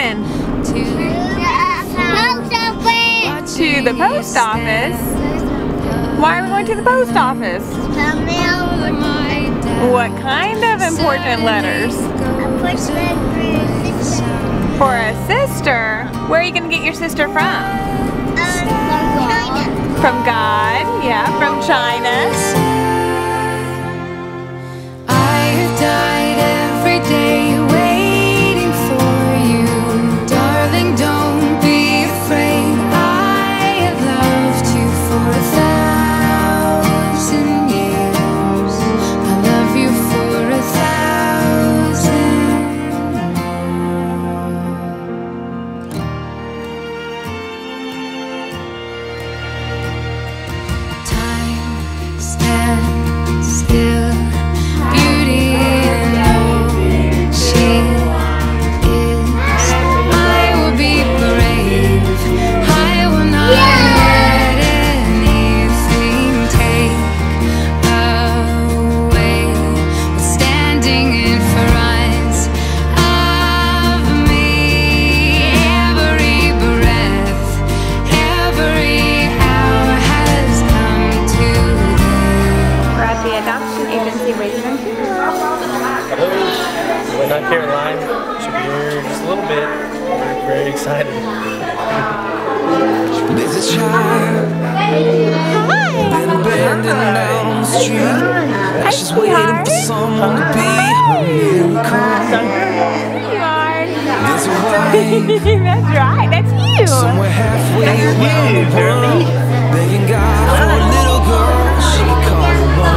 going? To the post office. Why are we going to the post office? What kind of important letters? For a sister? Where are you going to get your sister from? From God? Yeah, from China. I died every day waiting for you. Darling, don't be afraid. I have loved you for 1,000 years. I love you for 1,000 more. Time stands still. Beauty and all she is. I will be brave. I will not let anything take away what's standing in front of me. Every breath, every hour has come today. We're at the adoption agency waiting on you. Hello, North Carolina. Should be here just a little bit. We're very excited. There's a child been abandoned down the street. She's waiting for someone to be her miracle. There you are. There's a wife That's right, that's you. somewhere halfway around the world, begging God for a little girl she called her mom.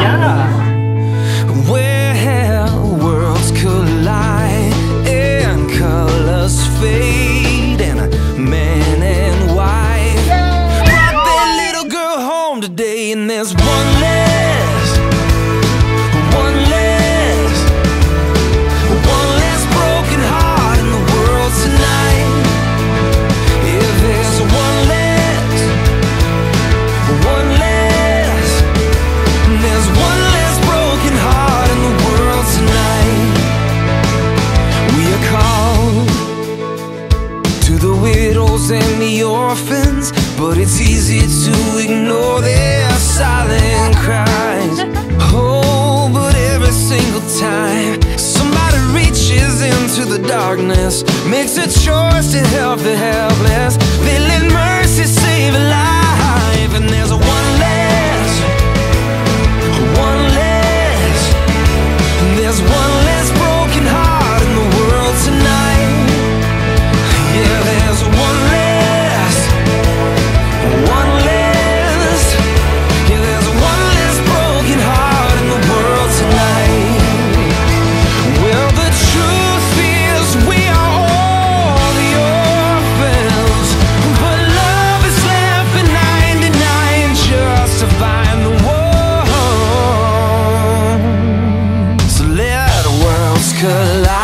Where worlds collide and colors fade, and a man and wife brought their little girl home today, and there's one less broken heart in the world tonight. If there's one less, there's one less broken heart in the world tonight. We are called to the widows and the orphans, but it's easy to ignore their silent cries. Oh, but every single time somebody reaches into the darkness, makes a choice to help the helpless, they let mercy save a life. And there's a one less, there's one less broken heart in the world tonight. Yeah, there's one less, yeah, there's one less broken heart in the world tonight. Well, the truth is we are all the orphans, but love is left for 99 just to find the one. So let worlds collide